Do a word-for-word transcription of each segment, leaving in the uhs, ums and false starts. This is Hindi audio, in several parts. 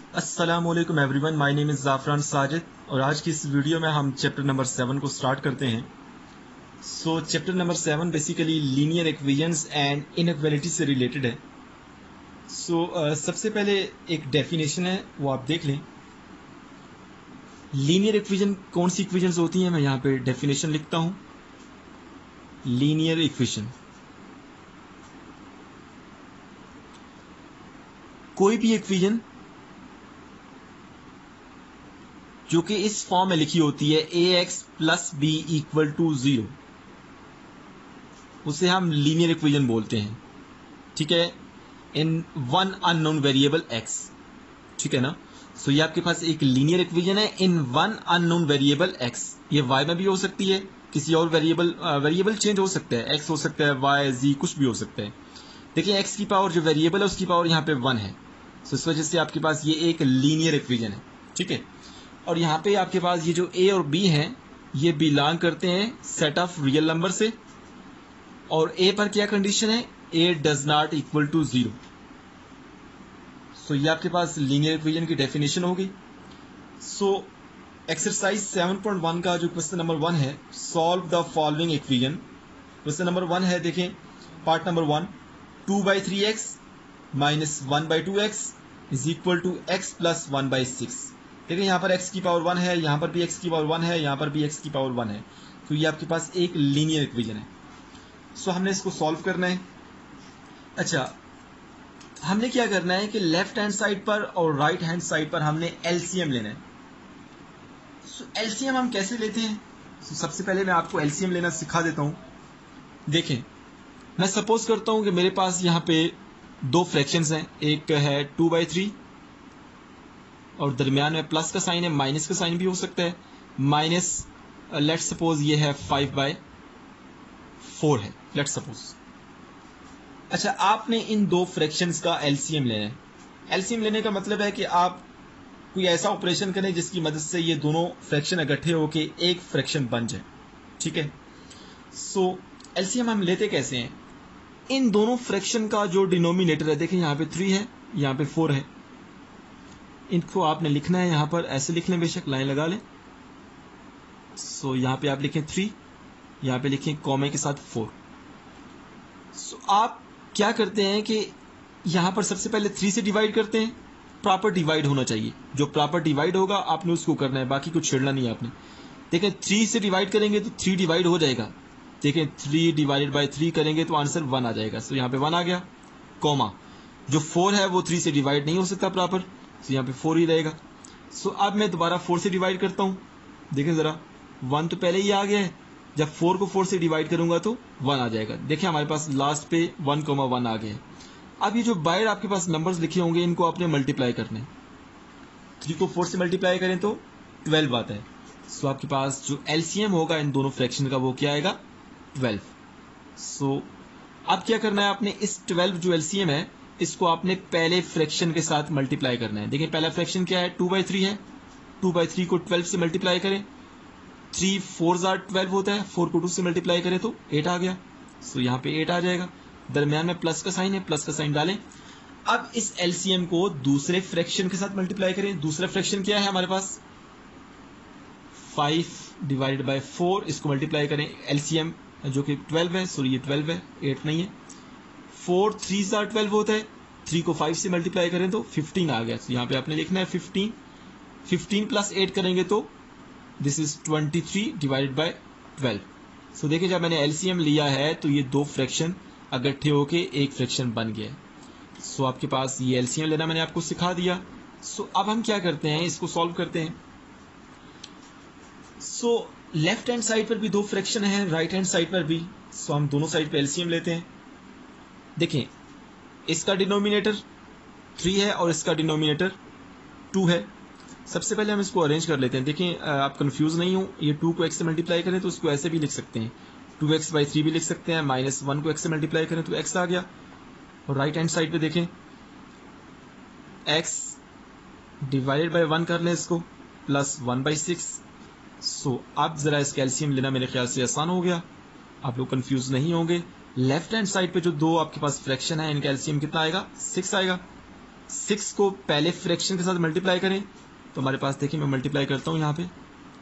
अस्सलामुअलैकुम everyone, my name is Zafran Sajid और आज की इस वीडियो में हम चैप्टर नंबर सेवन को स्टार्ट करते हैं। So chapter number seven basically linear equations and inequality से रिलेटेड है। सो so, uh, सबसे पहले एक डेफिनेशन है वो आप देख लें। लीनियर इक्वेशन कौन सी इक्वेशंस होती हैं, मैं यहाँ पे डेफिनेशन लिखता हूँ। लीनियर इक्वेशन कोई भी इक्वेशन जो कि इस फॉर्म में लिखी होती है A X plus B equal to zero, उसे हम लीनियर इक्वेशन बोलते हैं। ठीक है, in one unknown variable X. ठीक है ना। सो so, ये आपके पास एक लीनियर इक्वेशन है in one unknown variable X. ये वाई में भी हो सकती है, किसी और वेरिएबल वेरिएबल चेंज हो सकता है, एक्स हो सकता है, वाई जी कुछ भी हो सकता है। देखिए एक्स की पावर जो वेरिएबल है उसकी पावर यहाँ पे वन है। सो so, इस वजह से आपके पास ये एक लीनियर इक्वेशन है। ठीक है, और यहाँ पे आपके पास ये जो ए और बी हैं ये बिलोंग करते हैं सेट ऑफ रियल नंबर से, और ए पर क्या कंडीशन है, A does not equal to zero. So ये आपके पास लीनियर इक्वेशन की डेफिनेशन होगी। So exercise seven point one का जो क्वेश्चन नंबर वन है, solve the following equation. Question number one है, देखें part number one, two by three x minus one by two X is equal to X plus one by six. देखिए यहाँ पर x की पावर वन है, यहाँ पर भी x की पावर वन है, यहाँ पर भी x की पावर वन है। तो ये आपके पास एक लीनियर इक्वेशन है। सो हमने इसको सॉल्व करना है। अच्छा, हमने क्या करना है कि लेफ्ट हैंड साइड पर और राइट हैंड साइड पर हमने एलसीएम लेना है। सो एलसीएम हम कैसे लेते हैं? so, सबसे पहले मैं आपको एलसीएम लेना सिखा देता हूँ। देखें, मैं सपोज करता हूँ कि मेरे पास यहाँ पे दो फ्रैक्शंस हैं, एक है टू बाई थ्री और दरमियान में प्लस का साइन है, माइनस का साइन भी हो सकता है। माइनस लेट्स सपोज ये है फाइव बाय फोर है, लेट्स सपोज। अच्छा, आपने इन दो फ्रैक्शंस का एलसीएम लेना है। एलसीएम लेने का मतलब है कि आप कोई ऐसा ऑपरेशन करें जिसकी मदद से ये दोनों फ्रैक्शन इकट्ठे होके एक फ्रैक्शन बन जाए। ठीक है, सो एलसीएम हम लेते कैसे हैं? इन दोनों फ्रैक्शन का जो डिनोमिनेटर है, देखें यहाँ पे थ्री है, यहाँ पे फोर है, इनको आपने लिखना है यहां पर ऐसे लिख लें, बेशक लाइन लगा लें। सो so, यहां पे आप लिखें थ्री, यहां पे लिखें कॉमे के साथ फोर। सो so, आप क्या करते हैं कि यहां पर सबसे पहले थ्री से डिवाइड करते हैं। प्रॉपर डिवाइड होना चाहिए, जो प्रॉपर डिवाइड होगा आपने उसको करना है, बाकी कुछ छेड़ना नहीं है आपने। देखें थ्री से डिवाइड करेंगे तो थ्री डिवाइड हो जाएगा। देखें थ्री डिवाइडेड बाय थ्री करेंगे तो आंसर वन आ जाएगा। सो so, यहां पे वन आ गया, कॉमा जो फोर है वो थ्री से डिवाइड नहीं हो सकता प्रॉपर, तो यहाँ पे फोर ही रहेगा। सो so, अब मैं दोबारा फोर से डिवाइड करता हूँ। देखें जरा, वन तो पहले ही आ गया है, जब फोर को फोर से डिवाइड करूंगा तो वन आ जाएगा। देखिए हमारे पास लास्ट पे वन कोमा वन आ गया है। अब ये जो बाहर आपके पास नंबर्स लिखे होंगे इनको आपने मल्टीप्लाई करने। थ्री को फोर से मल्टीप्लाई करें तो ट्वेल्व आता है। सो so, आपके पास जो एलसीएम होगा इन दोनों फ्रैक्शन का वो क्या आएगा, ट्वेल्व। सो अब क्या करना है आपने, इस ट्वेल्व जो एलसीएम है इसको आपने पहले फ्रैक्शन के साथ मल्टीप्लाई करना है। देखिए पहला फ्रैक्शन क्या है, टू बाई थ्री है, टू बाई थ्री को ट्वेल्व से मल्टीप्लाई करें, थ्री फोर जार ट्वेल्व होता है, फोर को टू से मल्टीप्लाई करें तो एट आ गया। सो so, यहाँ पे एट आ जाएगा, दरमियान में प्लस का साइन है, प्लस का साइन डालें। अब इस एलसीएम को दूसरे फ्रैक्शन के साथ मल्टीप्लाई करें। दूसरा फ्रैक्शन क्या है हमारे पास, फाइव डिवाइडेड बाई फोर, इसको मल्टीप्लाई करें, एलसीएम जो कि ट्वेल्व है, सॉरी ये ट्वेल्व है, एट नहीं है। फोर थ्री जार ट्वेल्व होता है, थ्री को फाइव से मल्टीप्लाई करें तो फिफ्टीन आ गया। तो यहाँ पे आपने लिखना है फिफ्टीन, फिफ्टीन प्लस एट करेंगे तो this is twenty three divided by twelve. So देखिए जब मैंने एलसीएम लिया है तो ये दो फ्रैक्शन इकट्ठे होके एक फ्रैक्शन बन गया। सो so, आपके पास ये एलसीएम लेना मैंने आपको सिखा दिया। सो so, अब हम क्या करते हैं, इसको सॉल्व करते हैं। सो लेफ्ट हैंड साइड पर भी दो फ्रैक्शन है, राइट हैंड साइड पर भी। सो so, हम दोनों साइड पे एलसीएम लेते हैं। देखें इसका डिनोमिनेटर थ्री है और इसका डिनोमिनेटर टू है। सबसे पहले हम इसको अरेंज कर लेते हैं। देखें आप कंफ्यूज नहीं हो, ये टू को एक्स से मल्टीप्लाई करें तो इसको ऐसे भी लिख सकते हैं, टू एक्स बाई थ्री भी लिख सकते हैं, माइनस वन को एक्स से मल्टीप्लाई करें तो एक्स आ गया। और राइट हैंड साइड पे देखें एक्स डिवाइडेड बाई वन कर लें इसको, plus one by six. So अब जरा इसका एलसीएम लेना मेरे ख्याल से आसान हो गया, आप लोग कंफ्यूज नहीं होंगे। लेफ्ट हैंड साइड पे जो दो आपके पास फ्रैक्शन है इनका एलसीएम कितना आएगा, सिक्स आएगा। सिक्स को पहले फ्रैक्शन के साथ मल्टीप्लाई करें तो हमारे पास देखिए मैं मल्टीप्लाई करता हूं यहाँ पे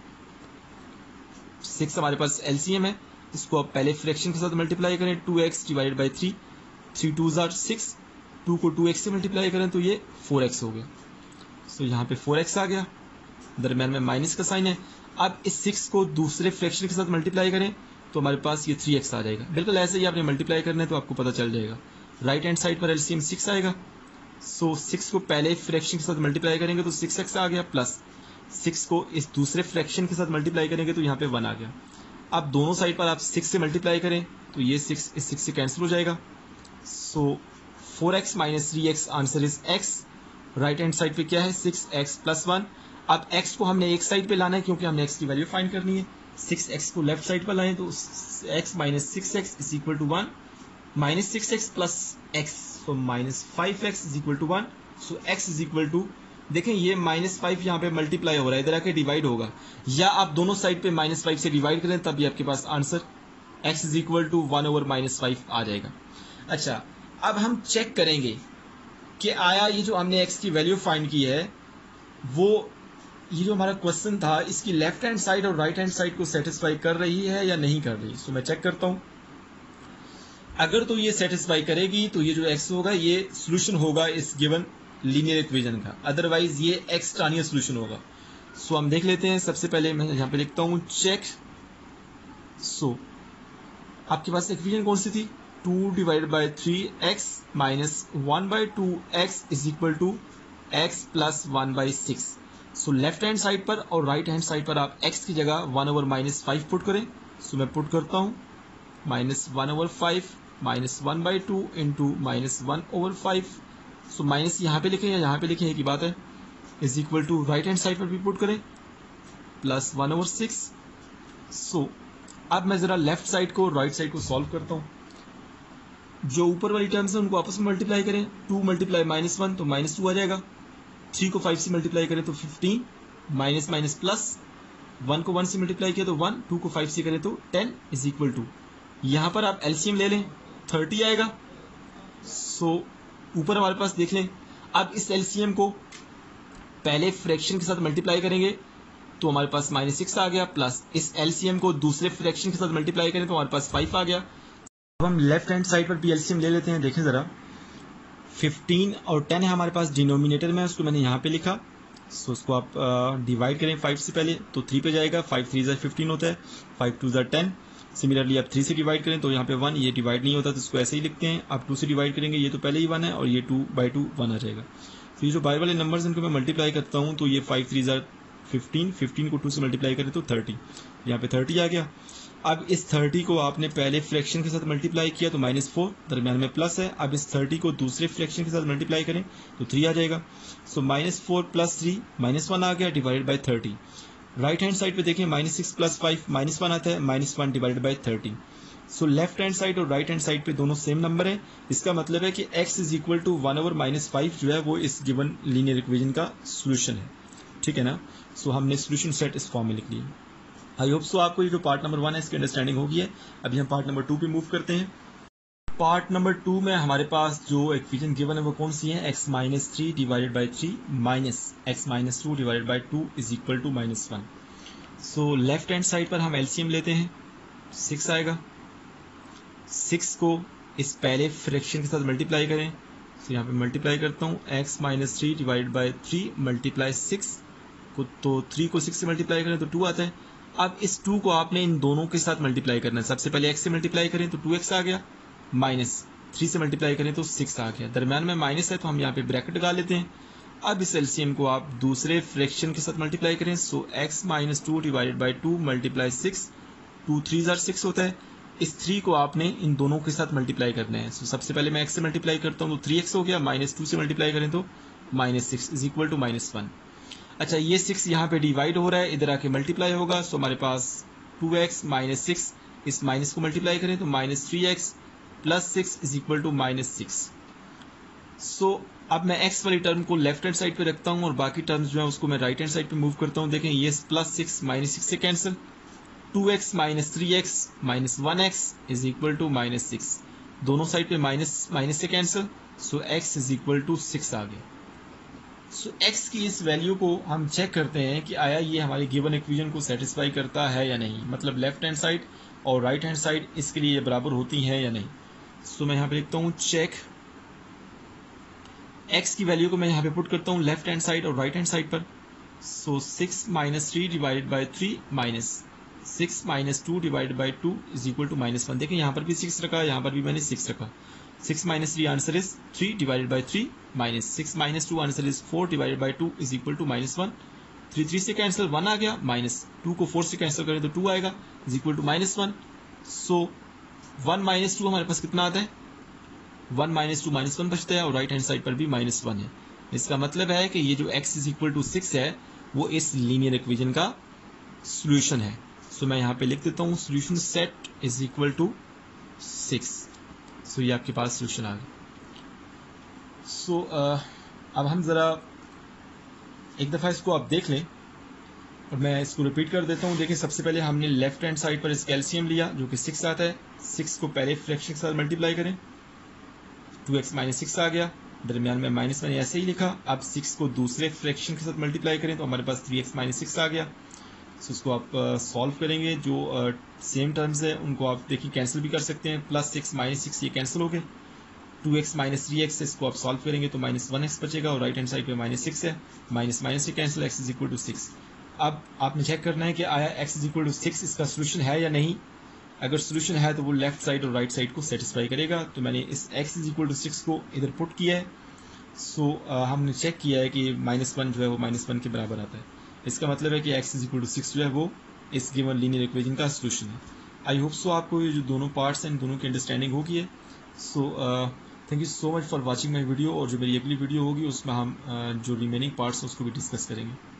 सिक्स हमारे पास एलसीएम है, इसको आप पहले फ्रैक्शन के साथ मल्टीप्लाई करें two X divided by three, three two जार सिक्स, टू को टू एक्स से मल्टीप्लाई करें तो ये फोर एक्स हो गया। सो so, यहाँ पे फोर एक्स आ गया, दरम्यान में माइनस का साइन है। अब इस सिक्स को दूसरे फ्रैक्शन के साथ मल्टीप्लाई करें तो हमारे पास ये थ्री एक्स आ जाएगा। बिल्कुल ऐसे ही आपने मल्टीप्लाई करना है तो आपको पता चल जाएगा। राइट हैंड साइड पर एलसीएम सिक्स आएगा, सो so, सिक्स को पहले फ्रैक्शन के साथ मल्टीप्लाई करेंगे तो सिक्स एक्स आ गया, प्लस सिक्स को इस दूसरे फ्रैक्शन के साथ मल्टीप्लाई करेंगे तो यहाँ पे वन आ गया। अब दोनों साइड पर आप सिक्स से मल्टीप्लाई करें तो ये सिक्स इस सिक्स से कैंसिल हो जाएगा। So four X minus three X answer is X. Right hand side पे क्या है सिक्स एक्स प्लस वन। अब x को हमने एक साइड पे लाना है क्योंकि हमने x की वैल्यू फाइंड करनी है। सिक्स एक्स को लेफ्ट साइड पर लाएं तो x minus six X is equal to one, minus six X plus X, so minus five X is equal to one. So x is equal to, देखें ये माइनस फाइव यहाँ पे मल्टीप्लाई हो रहा है, इधर आके डिवाइड होगा, या आप दोनों साइड पे माइनस फाइव से डिवाइड करें तब भी आपके पास answer x is equal to one over minus five आ जाएगा। अच्छा, अब हम चेक करेंगे कि आया ये जो हमने x की वैल्यू फाइंड की है वो ये जो हमारा क्वेश्चन था इसकी लेफ्ट हैंड साइड और राइट हैंड साइड को सेटिस्फाई कर रही है या नहीं कर रही। सो मैं चेक करता हूं, अगर तो ये सेटिस्फाई करेगी तो ये जो x होगा ये सोल्यूशन होगा इस गिवन लीनियर इक्वेशन का, अदरवाइज ये एक्सट्रानियर सोल्यूशन होगा। सो हम देख लेते हैं। सबसे पहले मैं यहां पे लिखता हूं चेक। सो आपके पास इक्वेशन कौन सी थी, two divided by three x minus one by two X is equal to X plus one by six. So left hand side पर और राइट हैंड साइड पर आप x की जगह one over minus five put करें। सो so, मैं पुट करता हूं minus one over five minus one by two into minus one over five. So minus यहाँ पे लिखें या यहाँ पे लिखें एक ही बात है, is equal to right hand side पर भी पुट करें plus one over six. So अब मैं जरा लेफ्ट साइड को राइट साइड को सॉल्व करता हूं। जो ऊपर वाली टर्म्स है उनको आपस में मल्टीप्लाई करें, टू मल्टीप्लाई माइनस वन तो माइनस टू आ जाएगा, थ्री को फाइव से मल्टीप्लाई करें तो fifteen, minus minus plus, one को वन से मल्टीप्लाई किया तो वन, टू को फाइव से करें तो टेन इज इक्वल टू, यहां पर आप एलसीएम ले लें थर्टी आएगा। सो ऊपर हमारे पास देख लें, अब इस एलसीएम को पहले फ्रैक्शन के साथ मल्टीप्लाई करेंगे तो हमारे पास माइनस सिक्स आ गया, प्लस इस एलसीएम को दूसरे फ्रैक्शन के साथ मल्टीप्लाई करें तो हमारे पास फाइव आ गया। अब हम लेफ्ट हैंड साइड पर भी एलसीएम ले लेते हैं। देखें जरा, फिफ्टीन और टेन है हमारे पास डिनोमिनेटर में, उसको मैंने यहाँ पे लिखा। सो उसको आप डिवाइड करें फाइव से पहले तो थ्री पे जाएगा, फाइव थ्री जार फिफ्टीन होता है, फाइव टू जार टेन। सिमिलरली आप थ्री से डिवाइड करें तो यहाँ पे वन, ये डिवाइड नहीं होता तो इसको ऐसे ही लिखते हैं। आप टू से डिवाइड करेंगे, ये तो पहले ही वन है और ये टू बाई टू वन आ जाएगा। तो ये जो बाहर वाले नंबर्स इनको मैं मल्टीप्लाई करता हूँ तो ये फाइव थ्री जार फिफ्टीन, फिफ्टीन को टू से मल्टीप्लाई करें तो थर्टी, यहाँ पे थर्टी आ गया। अब इस थर्टी को आपने पहले फ्रैक्शन के साथ मल्टीप्लाई किया तो माइनस फोर, दरम्यान में प्लस है। अब इस थर्टी को दूसरे फ्रैक्शन के साथ मल्टीप्लाई करें तो थ्री आ जाएगा। So minus four plus three minus one आ गया divided by thirty. Right hand side पे देखें minus six plus five minus one आता है, minus one divided by thirty. So left hand side और राइट हैंड साइड पे दोनों सेम नंबर है। इसका मतलब है कि x is equal to one over minus five जो है वो इस गिवन लीनियर इक्वेशन का सोल्यूशन है। ठीक है ना। सो so, हमने सोल्यूशन सेट इस फॉर्म में लिख लिया। आई होप सो आपको ये जो पार्ट नंबर वन है इसकी अंडरस्टैंडिंग होगी है। अभी हम पार्ट नंबर टू पे मूव करते हैं। पार्ट नंबर टू में हमारे पास जो इक्वेशन गिवन है वो कौन सी है, X minus three divided by three minus X minus two divided by two is equal to minus one. So left hand side पर हम एलसीएम लेते हैं, सिक्स आएगा। सिक्स को इस पहले फ्रैक्शन के साथ मल्टीप्लाई करें, तो यहाँ पे मल्टीप्लाई करता हूँ, X minus three divide by three multiply six को, तो थ्री को सिक्स से मल्टीप्लाई करें तो टू आता है। अब इस टू को आपने इन दोनों के साथ मल्टीप्लाई करना है। सबसे पहले x से मल्टीप्लाई करें तो टू एक्स आ गया, माइनस थ्री से मल्टीप्लाई करें तो सिक्स आ गया, दरम्यान में माइनस है तो हम यहाँ पे ब्रैकेट लगा लेते हैं। अब इस एलसीएम को आप दूसरे फ्रैक्शन के साथ मल्टीप्लाई करें, so x minus two divided by two multiply six, two three जार सिक्स होता है। इस थ्री को आपने इन दोनों के साथ मल्टीप्लाई करना है। सो सबसे पहले मैं x से मल्टीप्लाई करता हूँ तो थ्री एक्स हो गया, माइनस टू से मल्टीप्लाई करें तो minus six is equal to minus one. अच्छा, ये सिक्स यहाँ पे डिवाइड हो रहा है, इधर आके मल्टीप्लाई होगा। सो हमारे पास टू एक्स माइनस सिक्स, इस माइनस को मल्टीप्लाई करें तो minus three X plus six is equal to minus six. So अब मैं x वाली टर्म को लेफ्ट हैंड साइड पे रखता हूँ और बाकी टर्म्स जो है उसको मैं राइट हैंड साइड पे मूव करता हूँ। देखें ये प्लस सिक्स माइनस सिक्स से cancel, two x minus three x minus one X is equal to minus six, दोनों साइड पे माइनस माइनस से cancel. So x is equal to six आ गया। सो एक्स की इस वैल्यू को हम चेक करते हैं कि आया ये हमारे गिवन इक्वेशन को सेटिस्फाई करता है या नहीं, मतलब लेफ्ट हैंड साइड और राइट हैंड साइड इसके लिए बराबर होती हैं या नहीं। सो so, मैं यहाँ पे लिखता हूँ चेक एक्स की वैल्यू को मैं यहाँ पे पुट करता हूँ लेफ्ट हैंड साइड और राइट हैंड साइड पर। So six minus three divided by three minus six minus two divided by two is equal to minus one. देखिए यहाँ पर भी सिक्स रखा, यहाँ पर भी मैंने सिक्स रखा। Six minus three answer is three divided by three minus six minus two answer is four divided by two is equal to minus one. Three three से कैंसिल वन आ गया, माइनस टू को फोर से कैंसिल करें तो टू आएगा is equal to minus one. So one minus two हमारे पास कितना आता है, one minus two minus one बचता है और राइट हैंड साइड पर भी माइनस वन है। इसका मतलब है कि ये जो x is equal to six है वो इस लीनियर इक्वेशन का सॉल्यूशन है। सो so, मैं यहाँ पे लिख देता हूँ solution set is equal to six. So ये आपके पास सॉल्यूशन आ गया। सो so, uh, अब हम ज़रा एक दफ़ा इसको आप देख लें और मैं इसको रिपीट कर देता हूँ। देखिए सबसे पहले हमने लेफ्ट हैंड साइड पर इस कैल्शियम लिया जो कि सिक्स आता है। सिक्स को पहले फ्रैक्शन के साथ मल्टीप्लाई करें, टू एक्स माइनस सिक्स आ गया, दरमियान में माइनस मैंने ऐसे ही लिखा। अब सिक्स को दूसरे फ्रैक्शन के साथ मल्टीप्लाई करें तो हमारे पास थ्री एक्स माइनस सिक्स आ गया। सो इसको आप सॉल्व uh, करेंगे, जो सेम uh, टर्म्स है उनको आप देखिए कैंसिल भी कर सकते हैं। प्लस सिक्स माइनस सिक्स ये कैंसिल हो गए, two x minus three x इसको आप सॉल्व करेंगे तो माइनस वन एक्स बचेगा और राइट हैंड साइड पे माइनस सिक्स है, माइनस माइनस से cancel, x is equal to six. अब आपने चेक करना है कि आया x is equal to six इसका सोल्यूशन है या नहीं। अगर सोल्यूशन है तो वो लेफ्ट साइड और राइट साइड को सेटिस्फाई करेगा। तो मैंने इस x is equal to six को इधर पुट किया है। सो so, uh, हमने चेक किया है कि माइनस वन जो है वो माइनस वन के बराबर आता है। इसका मतलब है कि x is equal to six जो है वो इस गिवन लीनियर इक्वेशन का सोल्यूशन है। आई होप सो आपको ये जो दोनों पार्ट्स हैं दोनों की अंडरस्टैंडिंग होगी है। So thank you so much for watching my video, और जो मेरी अगली वीडियो होगी उसमें हम uh, जो रिमेनिंग पार्ट्स हैं उसको भी डिस्कस करेंगे।